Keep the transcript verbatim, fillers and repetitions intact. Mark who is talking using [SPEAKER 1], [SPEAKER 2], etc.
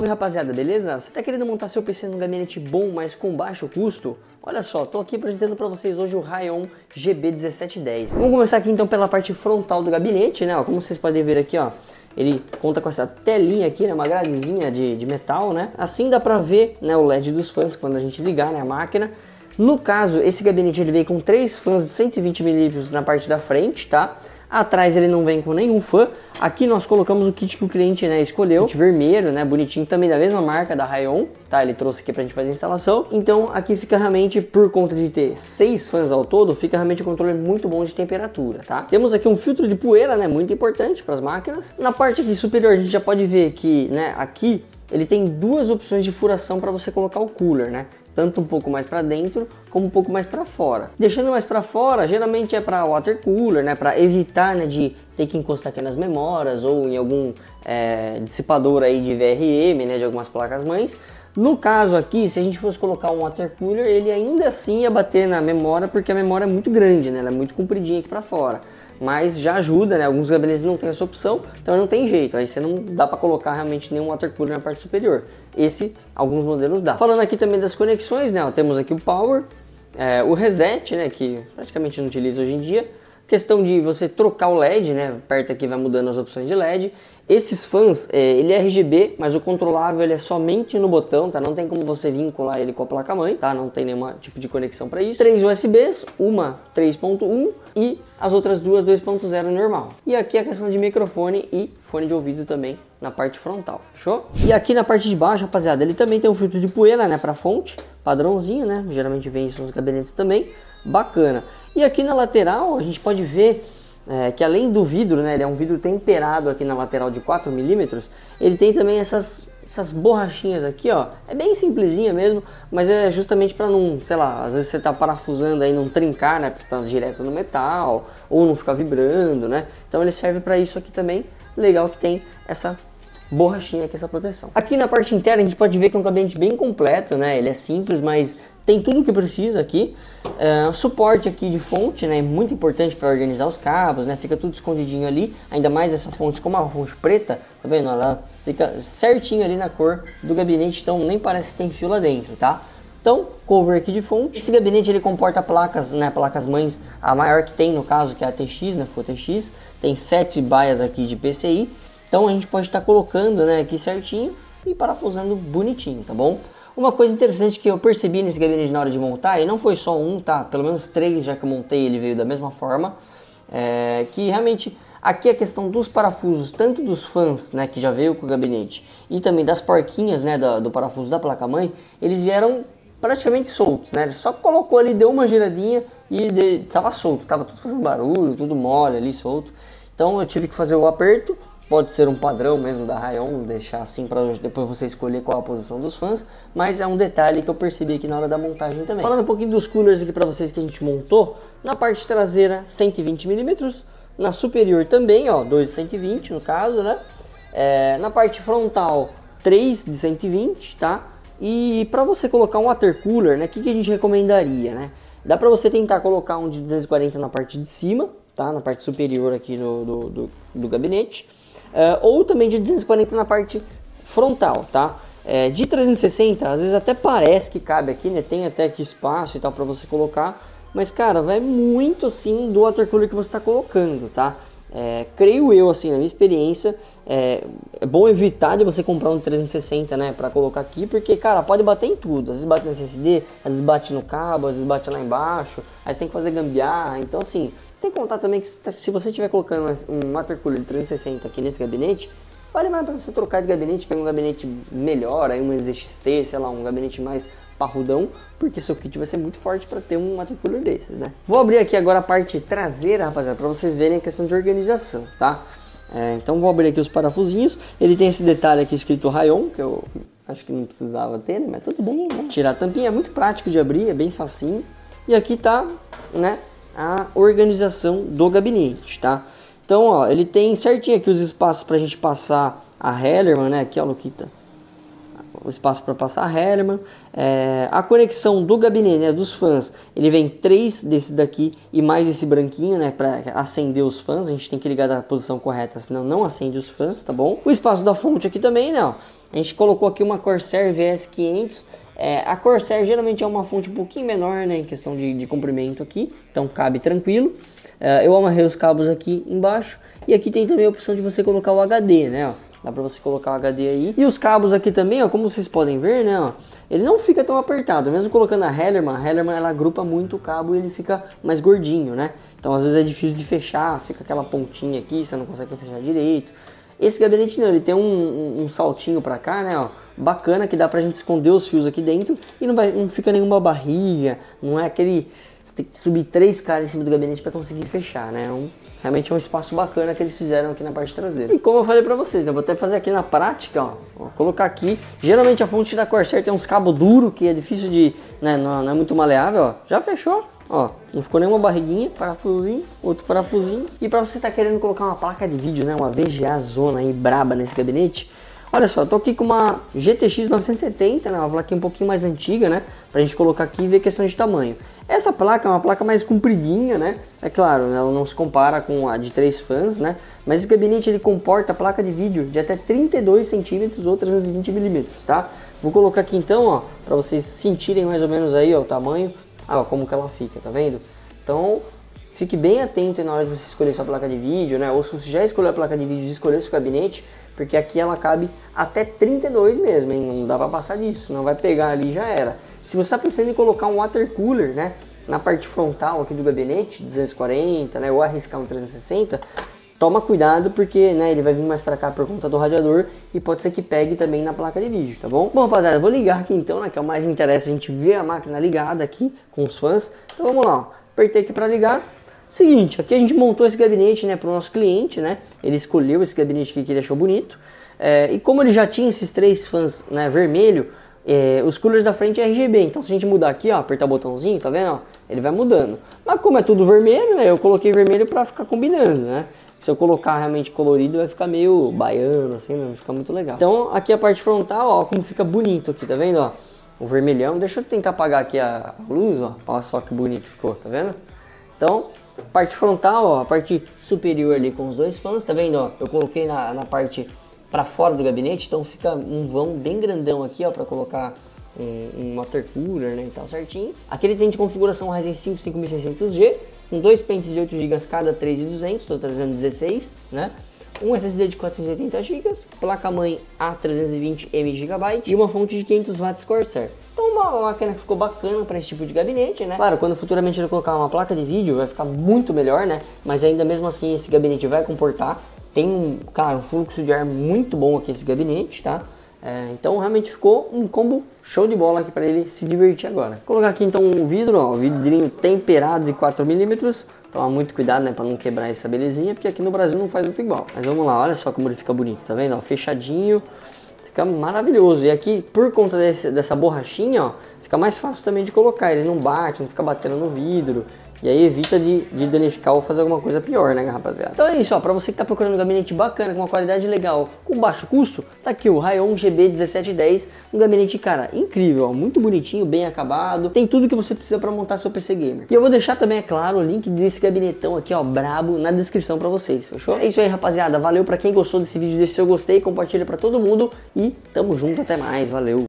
[SPEAKER 1] Salve rapaziada, beleza? Você tá querendo montar seu P C num gabinete bom, mas com baixo custo? Olha só, tô aqui apresentando para vocês hoje o Rayon G B dezessete dez. Vamos começar aqui então pela parte frontal do gabinete, né? Ó, como vocês podem ver aqui, ó, ele conta com essa telinha aqui, né? Uma gradezinha de, de metal, né? Assim dá pra ver, né, o L E D dos fãs quando a gente ligar, né, a máquina. No caso, esse gabinete ele veio com três fãs de cento e vinte milímetros na parte da frente, tá? Atrás ele não vem com nenhum fã. Aqui nós colocamos o kit que o cliente, né, escolheu, kit vermelho, né, bonitinho, também da mesma marca, da Rayon, tá? Ele trouxe aqui pra gente fazer a instalação. Então aqui fica realmente, por conta de ter seis fãs ao todo, fica realmente um controle muito bom de temperatura, tá? Temos aqui um filtro de poeira, né, muito importante para as máquinas. Na parte aqui superior a gente já pode ver que, né, aqui ele tem duas opções de furação para você colocar o cooler, né? Tanto um pouco mais para dentro como um pouco mais para fora. Deixando mais para fora, geralmente é para water cooler, né, para evitar, né, de ter que encostar aqui nas memórias ou em algum é, dissipador aí de V R M, né, de algumas placas mães. No caso aqui, se a gente fosse colocar um water cooler, ele ainda assim ia bater na memória, porque a memória é muito grande, né, ela é muito compridinha aqui para fora. Mas já ajuda, né? Alguns gabinetes não tem essa opção, então não tem jeito. Aí você não dá para colocar realmente nenhum water cooler na parte superior. Esse, alguns modelos dá. Falando aqui também das conexões, né? Ó, temos aqui o power, é, o reset, né? Que praticamente não utiliza hoje em dia. Questão de você trocar o L E D, né? Aperta aqui, vai mudando as opções de L E D. Esses fãs, é, ele é R G B, mas o controlável ele é somente no botão, tá? Não tem como você vincular ele com a placa-mãe, tá? Não tem nenhum tipo de conexão para isso. Três U S Bs, uma três ponto um e as outras duas dois ponto zero normal. E aqui a questão de microfone e fone de ouvido também na parte frontal, fechou? E aqui na parte de baixo, rapaziada, ele também tem um filtro de poeira, né? Para fonte, padrãozinho, né? Geralmente vem isso nos gabinetes também, bacana. E aqui na lateral a gente pode ver É, que além do vidro, né, ele é um vidro temperado aqui na lateral de quatro milímetros, ele tem também essas, essas borrachinhas aqui, ó, é bem simplesinha mesmo, mas é justamente para não, sei lá, às vezes você tá parafusando aí, não trincar, né, porque tá direto no metal, ou não ficar vibrando, né, então ele serve para isso aqui também. Legal que tem essa borrachinha aqui, essa proteção. Aqui na parte interna a gente pode ver que é um gabinete bem completo, né, ele é simples, mas tem tudo o que precisa aqui. Uh, suporte aqui de fonte, né, muito importante para organizar os cabos, né, fica tudo escondidinho ali, ainda mais essa fonte, como a fonte preta, tá vendo, ela fica certinho ali na cor do gabinete, então nem parece que tem fio lá dentro, tá? Então, cover aqui de fonte. Esse gabinete ele comporta placas, né, placas mães, a maior que tem no caso, que é a T X, né, Full T X, tem sete baias aqui de P C I, então a gente pode estar tá colocando, né, aqui certinho e parafusando bonitinho, tá bom? Uma coisa interessante que eu percebi nesse gabinete na hora de montar, e não foi só um, tá? Pelo menos três já que eu montei, ele veio da mesma forma, é, que realmente aqui a questão dos parafusos, tanto dos fãs, né, que já veio com o gabinete, e também das porquinhas, né, do, do parafuso da placa-mãe, eles vieram praticamente soltos, né? Ele só colocou ali, deu uma giradinha e de, tava solto, tava tudo fazendo barulho, tudo mole ali, solto. Então eu tive que fazer o aperto. Pode ser um padrão mesmo da Rayon, deixar assim para depois você escolher qual a posição dos fãs, mas é um detalhe que eu percebi aqui na hora da montagem também. Falando um pouquinho dos coolers aqui para vocês que a gente montou, na parte traseira cento e vinte milímetros, na superior também, ó, dois de cento e vinte no caso, né? É, na parte frontal três de cento e vinte, tá? E para você colocar um water cooler, né, o que, que a gente recomendaria, né? Dá para você tentar colocar um de duzentos e quarenta na parte de cima, tá? Na parte superior aqui do, do, do, do gabinete. Uh, ou também de duzentos e quarenta na parte frontal, tá? É, de trezentos e sessenta, às vezes até parece que cabe aqui, né? Tem até aqui espaço e tal para você colocar, mas cara, vai muito assim do water cooler que você está colocando, tá? É, creio eu, assim, na minha experiência, é, é bom evitar de você comprar um trezentos e sessenta, né? Para colocar aqui, porque cara, pode bater em tudo. Às vezes bate no S S D, às vezes bate no cabo, às vezes bate lá embaixo, aí você tem que fazer gambiarra, então assim. Sem contar também que se você estiver colocando um water cooler de trezentos e sessenta aqui nesse gabinete, vale mais para você trocar de gabinete, pegar um gabinete melhor, aí um Z X T, sei lá, um gabinete mais parrudão, porque seu kit vai ser muito forte para ter um water cooler desses, né? Vou abrir aqui agora a parte traseira, rapaziada, para vocês verem a questão de organização, tá? É, então vou abrir aqui os parafusinhos, ele tem esse detalhe aqui escrito Rayon, que eu acho que não precisava ter, né? Mas tudo bem, né? Tirar a tampinha é muito prático de abrir, é bem facinho. E aqui tá, né, a organização do gabinete, tá? Então, ó, ele tem certinho aqui os espaços pra gente passar a Hellerman, né? Aqui, ó, Luquita. O espaço para passar a Hellerman. É, a conexão do gabinete, né, dos fãs, ele vem três desse daqui e mais esse branquinho, né, para acender os fãs. A gente tem que ligar da posição correta, senão não acende os fãs, tá bom? O espaço da fonte aqui também, né, ó. A gente colocou aqui uma Corsair V S quinhentos. É, a Corsair geralmente é uma fonte um pouquinho menor, né, em questão de, de comprimento aqui, então cabe tranquilo. É, eu amarrei os cabos aqui embaixo e aqui tem também a opção de você colocar o H D, né, ó. Dá pra você colocar o H D aí. E os cabos aqui também, ó, como vocês podem ver, né, ó, ele não fica tão apertado. Mesmo colocando a Hellerman, a Hellerman ela agrupa muito o cabo e ele fica mais gordinho, né. Então às vezes é difícil de fechar, fica aquela pontinha aqui, você não consegue fechar direito. Esse gabinete não, ele tem um, um, um saltinho pra cá, né, ó, bacana, que dá pra gente esconder os fios aqui dentro e não, vai, não fica nenhuma barriga, não é aquele... Você tem que subir três caras em cima do gabinete pra conseguir fechar, né, um, realmente é um espaço bacana que eles fizeram aqui na parte traseira. E como eu falei pra vocês, eu vou até fazer aqui na prática, ó, vou colocar aqui, geralmente a fonte da Corsair tem uns cabos duros, que é difícil de, né, não, não é muito maleável, ó, já fechou. Ó, não ficou nenhuma barriguinha, parafusinho, outro parafusinho. E para você tá querendo colocar uma placa de vídeo, né, uma V G A zona aí braba nesse gabinete, olha só, tô aqui com uma G T X novecentos e setenta, né, uma plaquinha um pouquinho mais antiga, né, pra gente colocar aqui e ver questão de tamanho. Essa placa é uma placa mais compridinha, né, é claro, ela não se compara com a de três fãs, né, mas esse gabinete ele comporta placa de vídeo de até trinta e dois centímetros ou trezentos e vinte milímetros, tá? Vou colocar aqui então, ó, pra vocês sentirem mais ou menos aí, ó, o tamanho. Ah, ó, como que ela fica, tá vendo? Então, fique bem atento aí na hora de você escolher sua placa de vídeo, né? Ou se você já escolheu a placa de vídeo, escolher seu gabinete, porque aqui ela cabe até trinta e dois mesmo, hein? Não dá pra passar disso, não vai pegar ali e já era. Se você tá pensando em colocar um water cooler, né, na parte frontal aqui do gabinete, duzentos e quarenta, né, ou arriscar um trezentos e sessenta, toma cuidado porque, né, ele vai vir mais pra cá por conta do radiador e pode ser que pegue também na placa de vídeo, tá bom? Bom, rapaziada, eu vou ligar aqui então, né, que é o mais interessa a gente ver a máquina ligada aqui com os fãs. Então vamos lá, ó. Apertei aqui pra ligar. Seguinte, aqui a gente montou esse gabinete, né, pro nosso cliente, né, ele escolheu esse gabinete aqui que ele achou bonito. É, e como ele já tinha esses três fãs, né, vermelho, é, os coolers da frente é R G B, então se a gente mudar aqui, ó, apertar o botãozinho, tá vendo, ó, ele vai mudando. Mas como é tudo vermelho, né, eu coloquei vermelho pra ficar combinando, né. Se eu colocar realmente colorido, vai ficar meio baiano, assim, não vai ficar muito legal. Então, aqui a parte frontal, ó, como fica bonito aqui, tá vendo, ó? O vermelhão. Deixa eu tentar apagar aqui a luz, ó. Olha só que bonito ficou, tá vendo? Então, parte frontal, ó, a parte superior ali com os dois fãs, tá vendo, ó? Eu coloquei na, na parte pra fora do gabinete, então fica um vão bem grandão aqui, ó, pra colocar um, um water cooler, né, e tal, certinho. Aqui ele tem de configuração Ryzen cinco cinco mil e seiscentos G, com dois pentes de oito gigas cada, três mil e duzentos, estou trazendo dezesseis, né? Um S S D de quatrocentos e oitenta gigas, placa-mãe A trezentos e vinte M gigabyte e uma fonte de quinhentos watts Corsair. Então uma máquina que ficou bacana para esse tipo de gabinete, né? Claro, quando futuramente ele colocar uma placa de vídeo vai ficar muito melhor, né? Mas ainda mesmo assim esse gabinete vai comportar. Tem um, cara, um fluxo de ar muito bom aqui esse gabinete, tá? É, então realmente ficou um combo show de bola aqui para ele se divertir agora. Vou colocar aqui então o vidro, ó, o vidrinho temperado de quatro milímetros. Toma muito cuidado, né, para não quebrar essa belezinha, porque aqui no Brasil não faz muito igual. Mas vamos lá, olha só como ele fica bonito, tá vendo? Ó, fechadinho, fica maravilhoso. E aqui, por conta desse, dessa borrachinha, ó, fica mais fácil também de colocar. Ele não bate, não fica batendo no vidro. E aí evita de, de danificar ou fazer alguma coisa pior, né, rapaziada? Então é isso, ó, pra você que tá procurando um gabinete bacana, com uma qualidade legal, com baixo custo, tá aqui o Rayon G B dezessete dez, um gabinete, cara, incrível, ó, muito bonitinho, bem acabado, tem tudo que você precisa pra montar seu P C Gamer. E eu vou deixar também, é claro, o link desse gabinetão aqui, ó, brabo, na descrição pra vocês, fechou? É isso aí, rapaziada, valeu pra quem gostou desse vídeo, deixa seu gostei, compartilha pra todo mundo e tamo junto, até mais, valeu!